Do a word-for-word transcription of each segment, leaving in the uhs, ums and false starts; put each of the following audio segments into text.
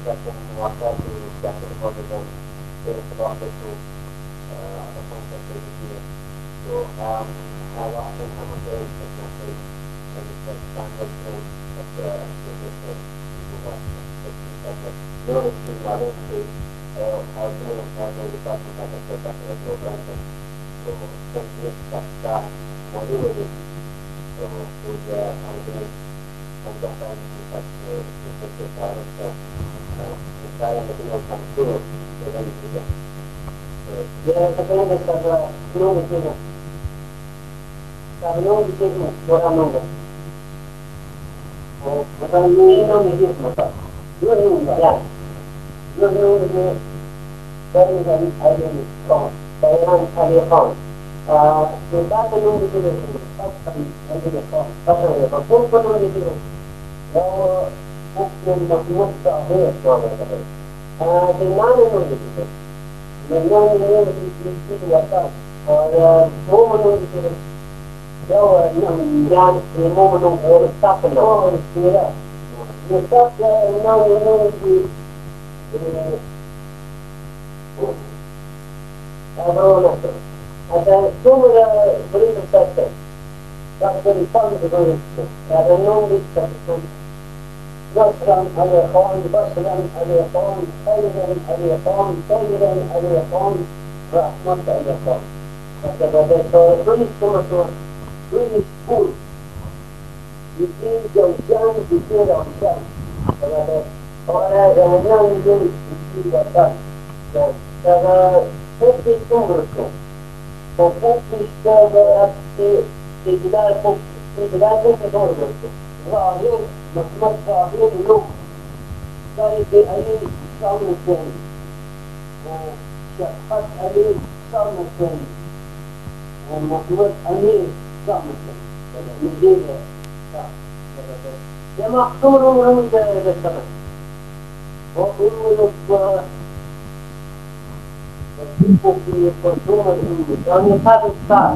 لكن مواصلات الشاحن الأوردر بإطلاق السوق على خمسة سيدية وهذا أحسنها مكان تكون standard frame of the business non esclusivamente almeno quando di fatto è stata aspettata la programma sempre da modello di usa anche combattanti fatto di questo caso stare anche non tanto per la vita viene sapendo stata non di più stava non di più ora non bukan minum ini semua. Dua minum ya. Dua minum ini dari dari ada ni kau, bayaran ada kau. Ah, kita minum di sini. Tapi ada ni kau. Tapi ada kau. Pun pun di sini. Kalau mungkin makmur tak ada semua ada. Ah, dengan minum di sini. Dengan minum di sini wasa. Or semua minum di sini. لو يعني يموم انهم يستقبل هو الاستيلاء يستقبل انه ينوم في أبرونه حتى ثم بريد السكتة تقدر الفضل بقول هذا النوم بالسكتة نصرا على إخوان بصرا على إخوان خيرا على إخوان خيرا على إخوان رحمة على إخوان هذا بدأ كل سمة really cool. You see Jauhan, you see Ramshan. Orang Jauhan itu you see Ramshan. Cara fokus sumberku, fokus pada tidak fokus, tidak fokus sumberku. Wahyu, maksud wahyu itu dari dari saluran. Syahat ali saluran. Maksud ali صامت مدير يا مقصور من السماء وقولوا في قصور يعني هذا الصار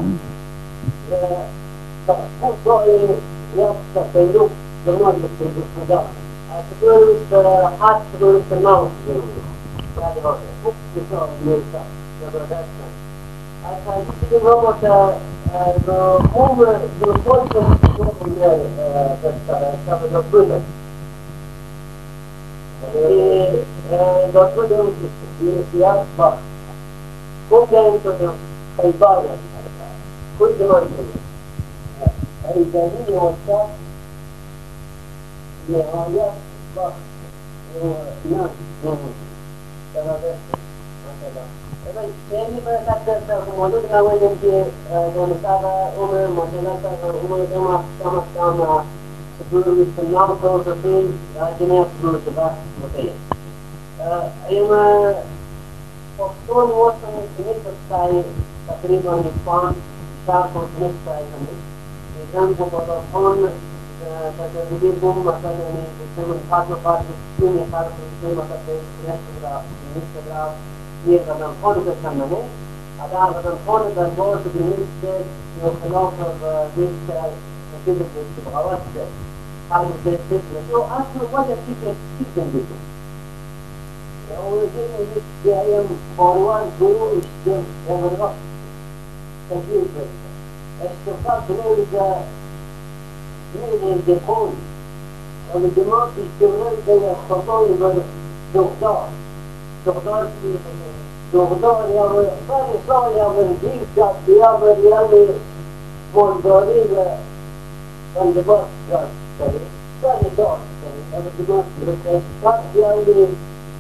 فقط يستقيلوا جمال الفضاء أتقول حاصل السماء يعني هذا فقط يسار جبردست عشان كده ربط الأم بالقلب بالقلب بالقلب في سياق بحر كل يمكن خيبارة كل ما يمكن الجميع والشعب لغايات بحر وناس Ini berkata kemudian kalau yang di negara umum masyarakat umum sama sama sama sebelum senang atau sebelum jenis sebelum sebab macam. Ayam waktu waktu ini terkait takriban Jepang satu jenis terkait kami. Dan beberapa tahun pada diri bom masa ini bersama partner partner ini harus bersama pada jenis sebab jenis sebab ये कदम कौन कर सकना है अगर कदम कौन कर बहुत बिजनेस के जो खिलाफ देश के किसी के बगावत से हाल के देश में तो असल वजह किसे किसे देते हैं और ये मुझे क्या ये फॉरवर्ड गुरु इसके ओवरऑल तस्वीर है استفاد بلغة من الدخول والدماغ استغلال بين الخطايا والدكتور دكتور دكتور یا فرشان یا وزیر شد یا بریان بلداری و انضباط شد فرشان انضباط شد یعنی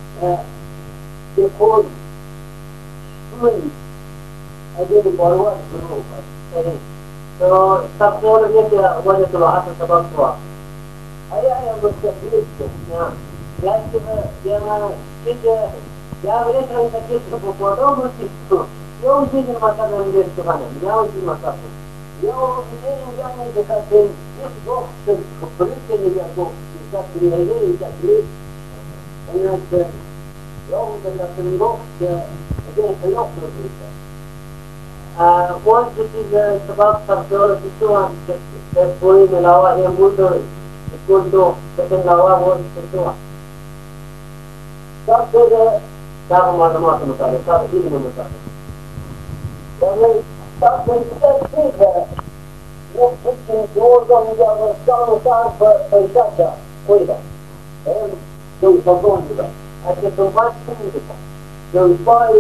دخول شوی اگر باروان شروع کنید تو تقدیر میگه ولی تو راحت سبب تو ای ای مستقبل نه یکی به ما چیزی یا ولی ترین کسی که بپرداخت می‌کنه یا اون چیزی مثلا می‌گیره که من یا اون چیزی مثلا یا اون چیزی می‌گیره که کسی یک دوست خودی می‌گیره که کسی می‌گیره که کسی می‌گیره یا اون کسی می‌گیره که اگر خیلی می‌گیره وان چیزی سبب تفسیر کشیدن که پولی ملاوا یه مورد کردو که ملاوا وان کشیدن كده كانوا معلومات مثلا كانوا فيه من مثلا يعني كان كده ممكن جوزا وجا كانوا تعرف فيشجع كويس هم جو يصدقون كده عشان تنفع كده جو يفايز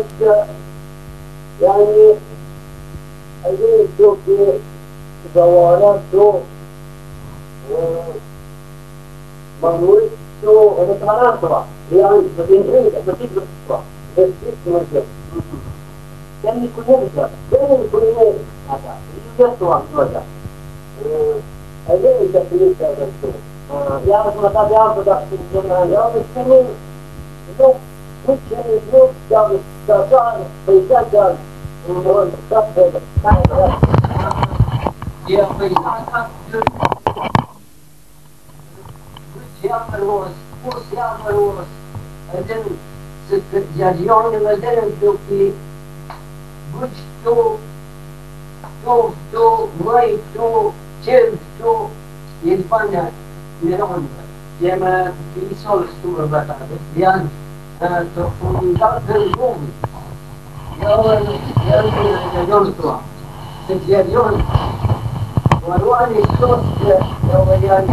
يعني عايزين نشوف في جوالات شو مانويل شو ونتمنى طبعا يعني بتنجيل بتيجي طبعا بس مرجع كان يكون يرجع كان يكون يرجع هذا يجوا طبعا عايزين تفكير كذا شو يا رب ما تابع يا رب ده يا رب السنين لو كنت يعني لو جاب الشجار بيشجع ونقول تفضل يا أخي يعملوس بوس يعملوس أدن سكرتيريون مثلا دوكي بوش تو تو تو ماي تو تشيل تو ينفعنا نرون جما في سول ستور بتاعه يعني تكون ذات اليوم يوم يوم يوم تو سكرتيريون والوالي صوت يوم يعني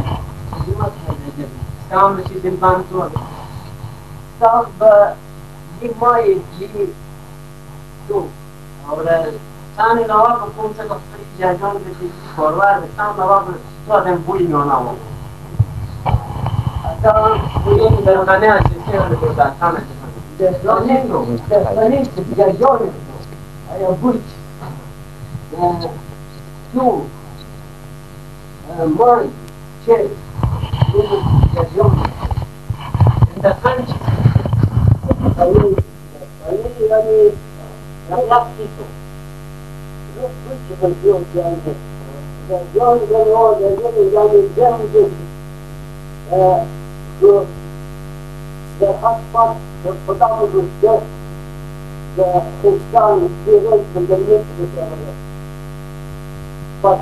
كان ماشي في البانتون صاب دي ماي دي تو ولا ثاني نواب كنت تقصي جاجون في فوروارد ثاني نواب صادم بولي وناو هذا بولي درغانيا سيسير لكودا ثاني دسلانينو دسلانين جاجون أي بولي تو ماي شيء عند خمس قليل قليل يعني يقصده يخرج بالجهد يعني الجهد اللي هو الجهد يعني الجهد شو يحفظ القطاع الجهد كإنسان في غير الجميع بسبب فتح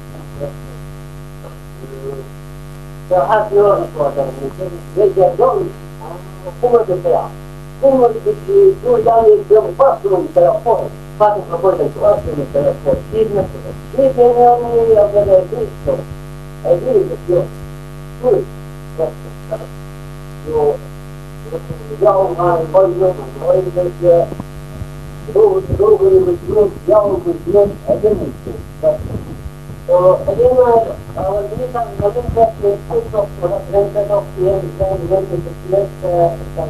فهذا نوع الصوتر يجي دون قوة البيع قوة الجو يعني فصل من التيقظ فصل قوة الفصل من التيقظ كيف نفسه كيف يعني يبدأ يكريسه أجيب اليوم كل بس يو يوم عن البيض عن البيض يوم يوم يوم يوم يوم أجيب بس فأنا أول مرة نقول لك كل شخص ولا كل شخص يعني كان يجب الناس كان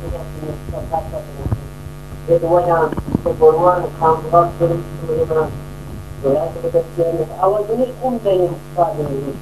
يجب وجه البروان كان راسل مثلا ولكن كان أول مرة كم تاني قادم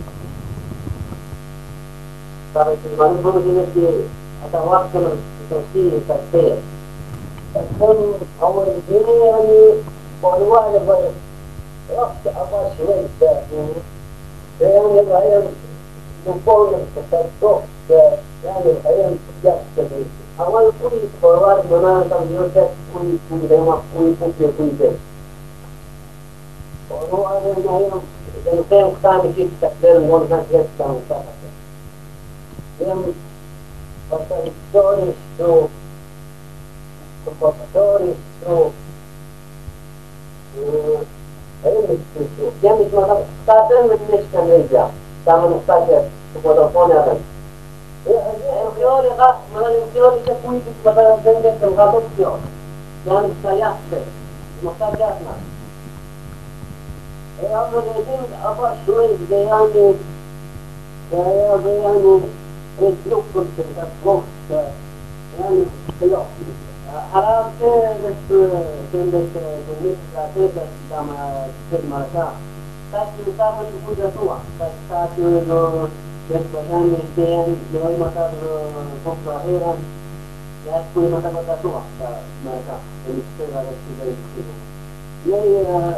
tapi mana pun dia ada waktu sesuatu tertentu. Dan awal ini ani bawa ada bawa waktu apa sih itu. Yang yang ayam lupa yang tertentu yang ayam sejak tadi. Awal pun bawa mana tam dia pun pun demo pun pun pun pun. Bawa ada ayam yang saya kami kita dan mohon kita kami. Yang pasal historis tu, historis tu, eh, itu yang itu macam sekarang menuliskan media, sama saja kepada orang. Ya, yang teori kan, malah yang teori itu pun itu pada dengan tengah tu, yang saya ada, masa jasa. Eh, apa dia apa suai dia ni, saya dia ni. يترك التفوق يعني خلاص عرفت بس كنت كنت عطيت كما كلمة كا تاسي مسافر كل سوا بس تاسي لو بس بدان يستين لو ما كان فوق أخيرا يا كل ما كان بس سوا ما كان يستين على الشيء ده يعني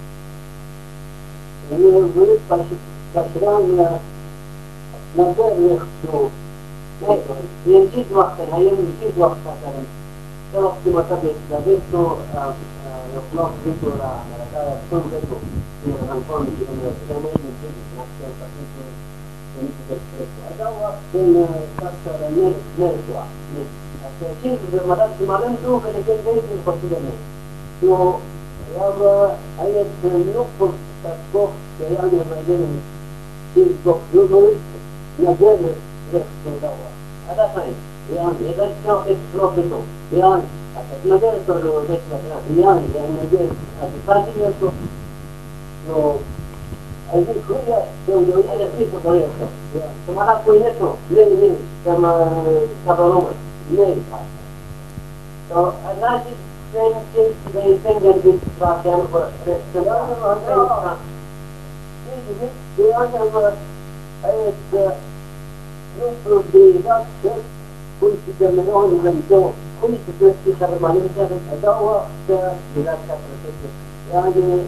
يعني يقول بس كشران نقدر نخشوا ينجد وقت هي ينجد وقت مثلا وقت ما تبي لبيته يخلص بيته ولا على كل بيته في الغنفان في الزمان ينجد نفسه فكيف هذا وقت كسر نرجع شيء مثلا مثلا شو كده كده زي الفصيلة شو يابا هي نقطة تسقط يعني مجال شيء سقط يقول مجال يسقط دوا هذا فين يعني إذا كان إسقاط بيتو يعني مجال كله يسقط يعني يعني مجال هذا يسقط لو أيضا كل يوم يوم هذا فيه طريقة ثم هذا كله لين لين كما كبروا لين so الناس كان كان زي كان جنبي بعدين فلان هذا يجي يجي أيه نصر دينات كل شيء جمعهم جنبه كل شيء في شر ما يمكن الدعوة بلاد كثرة يعني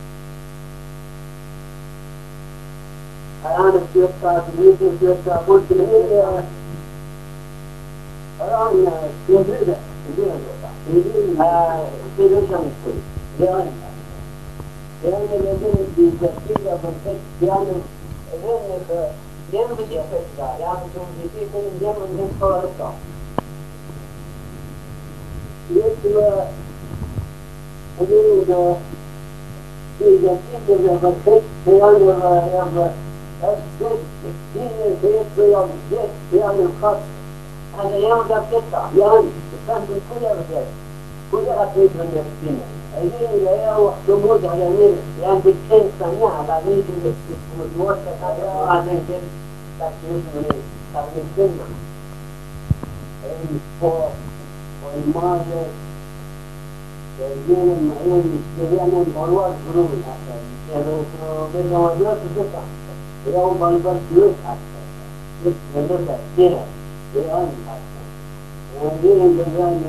الآن السياسة تريد السياسة قلت لي الآن يدري يدري يدري شو يقول يعني يعني يدري بتفكير بنفس يعني يعني يعني بدي أفكر يعني شو بدي يكون يعني من الصورة يسوى أقول إذا كنت بنفس يعني يعني الزيت الزيت زيت يعني الخاص هذا يوم ده بيطلع يعني كان من كل الرجال كل أكيد من السنة أيدي لا هو جمود على مين يعني بالكين سميع بعدين في الموسى هذا بعدين كده تكليف من تكليف سنة الفور والماجر الجيل المعين يعني الأرواد جروب الأحسن يعني من موجود في الدفع يوم ما يبقى فلوس أكثر فلوس بالنسبة كثيرة بيان أكثر ودين الجزائر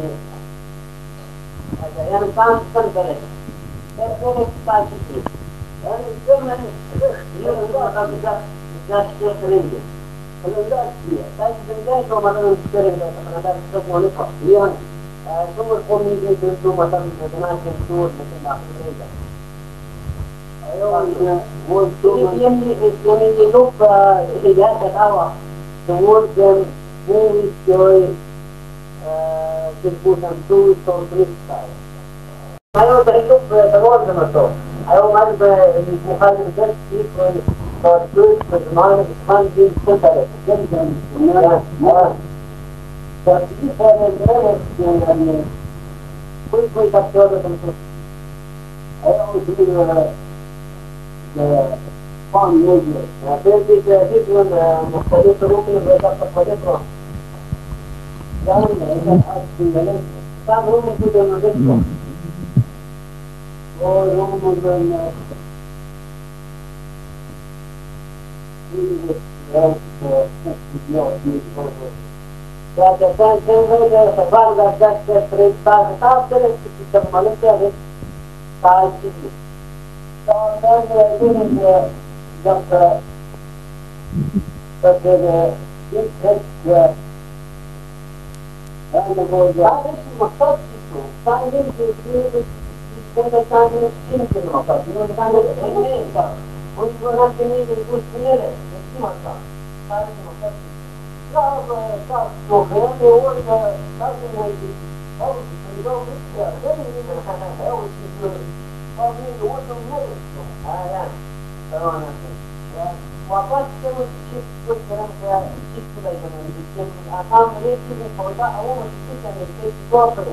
هذا يعني كان كان بلد بلد كان كثير يعني الزمن يوم ما كان بجاء بجاء شيء خليجي فالولاد فيها كان الجزائر لو مثلا تشتري مثلا هذا تسمع نقطة بيان ثم القوم يجي يدرسوا مثلا مثلا كنتور مثل ما أخذ يمني يمني يلوب إجازة الأوى تقول كم مو يسوي تقول كم تو تورتريس أيوة تلوب تقول كم تو أيوة ما يبغى المخالف جالس يقول تورتريس بزمان بزمان دين سنتر كم كم نعم تورتريس هذا الناس يعني كل كل تفسير تمشي أيوة تقول قام يجري فهذه تهديد مختلفة ممكن يبقى مختلفة يعني إذا حد في البلد كان هو موجود المدرسة هو موجود من كان كان كان هذا سفر ذاك ذاك فريق كان كان كان في المالكية هذا كان كذي كان يقولون جنب بدل يكتب أنا بقول هذا شيء مختص كان يمكن يصير كذا كان يمكن مختص إنه كان يمكن ويقول هذا كنيد يقول كنيد شيء مختص هذا مختص لا صار سوخيان يقول هذا يجي أو يقول كذا غير من أو يقول فمن يقول من آه يعني تمام وقد تقول شيء كلام كلام شيء كذا يعني شيء أقام ليه كذا فوضى أو مشكلة يعني شيء كوفر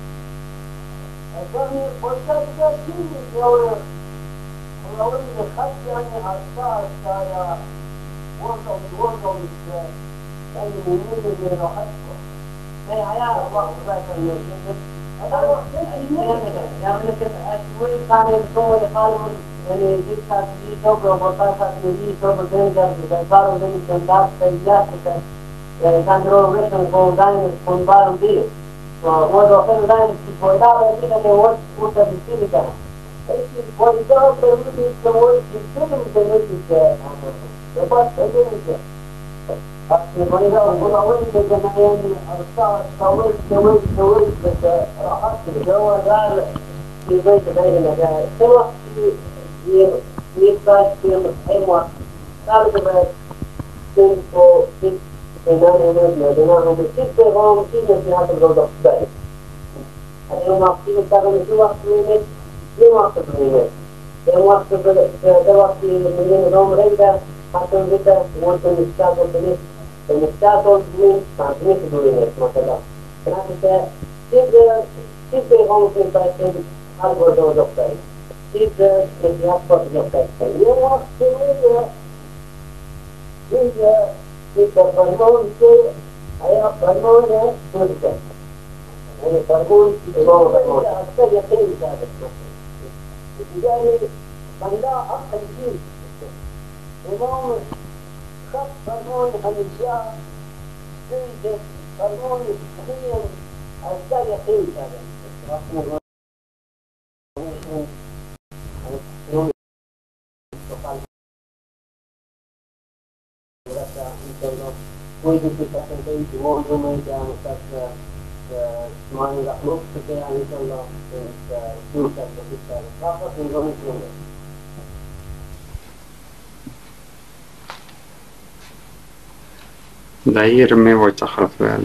أقامي فوضى كذا شيء يقول يقول الخط يعني أشياء أشياء وصل وصل يعني موجود اللي راحت هي عيال الله ذاك اليوم هذا يعني كذا أشوي كان يسوي قالوا يعني جيت كاتبي توب وبطل كاتبي توب بنجر بيصاروا زي الجندات سيجات يعني كان يروح مثلا كون داين كون بارم دي وهو دخل داين في فويدا كده اللي هو هو تبصير كده ايش فويدا بيقول يسوي يسوي بيقول بس ايه فويدا هو اول جماعين ارصاد سويت سويت سويت بس راحت هو قال في بيت غير مجال سوى يبقى في المحيط قالوا بقى تنفو بينان ومن بينهم كيف تغام كيف نسيات الجودة بتاعي اليوم أقصي التغام شو وقت منك شو وقت منك يوم وقت ده وقت من يوم ريدا حتى بيتا وانتم نشتاقوا بنيس نشتاقوا من تعطيني بدورينك مثلا كنا كيف كيف تغام كيف تغام الجودة بتاعي كيف نسيات الجودة بتاعي يوم وقت منك كيف كيف فرمون شيء أي فرمون ہے خود کا يعني فرمون إمام فرمون أكثر يقين ذلك يعني بندہ عقل کی إمام خط فرمون همیشه شيء فرمون خير أكثر يقين ذلك कोई भी चीज़ पसंद करी कि वो जो मैं क्या मतलब तुम्हारे लोग से आने चला शुरू कर दो इस तरह काफी सुंदर सुंदर داير ما وتخرف بال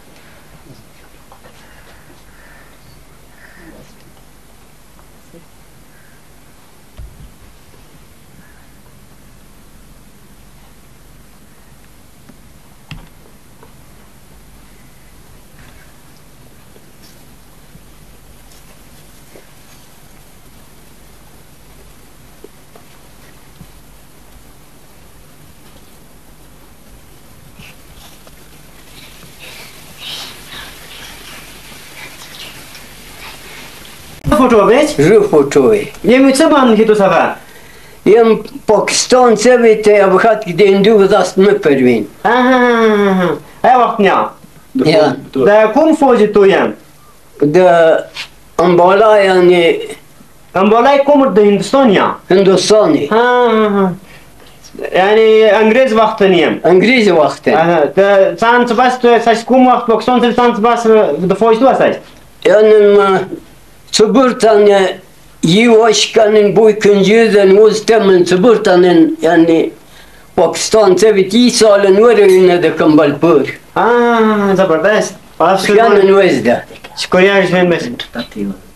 فوتو بيت؟ رو فوتوي يمي تسمع هيتو سفر يم باكستان سويت أبغى كديندو ضاست مبرمين آه أي وقت نعم يا ده كم فوجي تو يم ده أمبالا يعني أمبالاي كم ده هندوستان يا هندوستاني آه يعني انگريز وقت نيم انگريزي وقت آه ده سان بس تو ساش كم وقت باكستان سان بس ده فوج تو ساش يعني ما صبرتن يوشكن بوي كنجيزن وزتمن صبرتن يعني باكستان سويت يسال نورينا ده كمبالبور آه زبردست يعني نوزده شكرا جزيلا